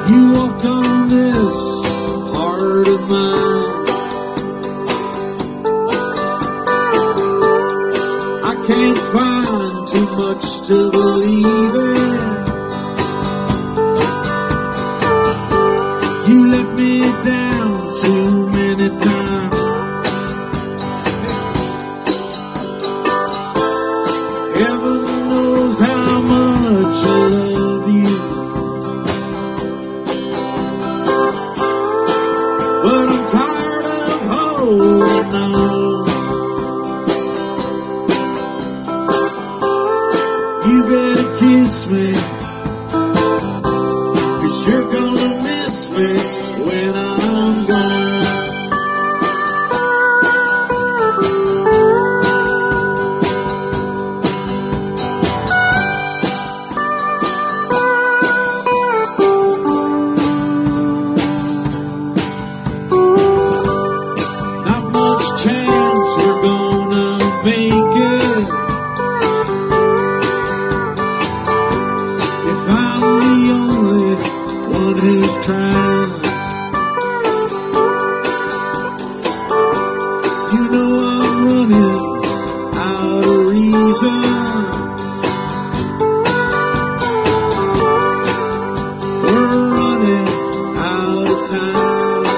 You walked on this heart of mine. I can't find too much to believe in. You let me down too many times. Heaven knows how much I love you, but I'm tired of holding on. You better kiss me, 'cause you're gonna miss me when I'm gone. Not much chance you're gonna make it if I'm the only one who's trying. You know I'm running out of reason. We're running out of time.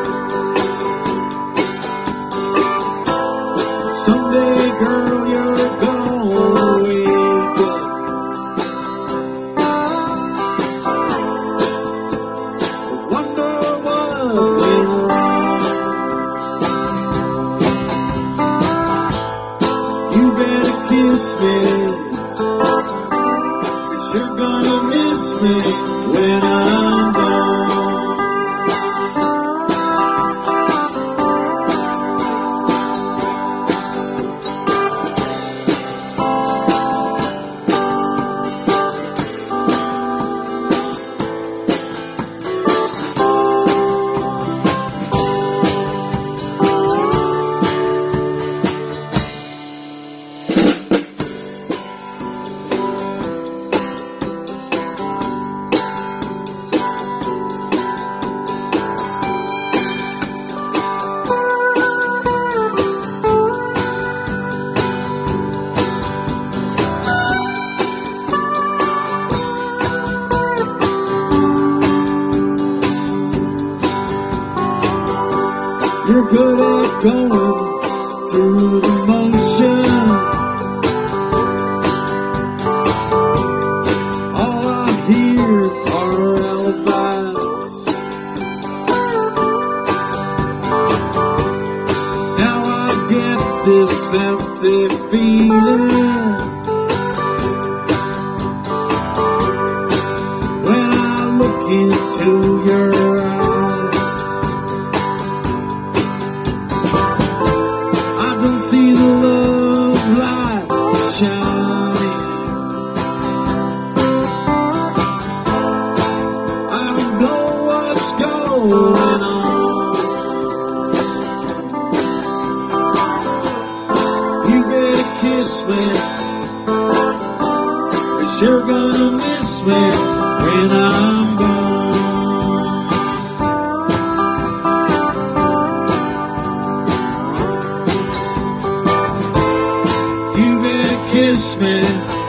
Someday, girl, you're gonna wake up and wonder what went wrong. You better kiss me, 'cause you're gonna miss me when I'm gone. You're good at going through the motion. All I hear are alibis. Now I get this empty feeling when I look into your eyes. I don't see the love light shining. I don't know what's going on. You better kiss me, 'cause you're gonna miss me when I'm gone. You better kiss me,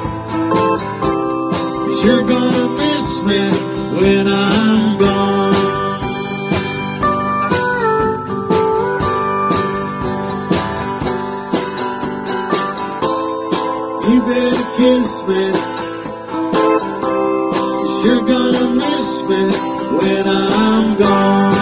'cause you're gonna miss me when I'm gone. You better kiss me, 'cause you're gonna miss me when I'm gone.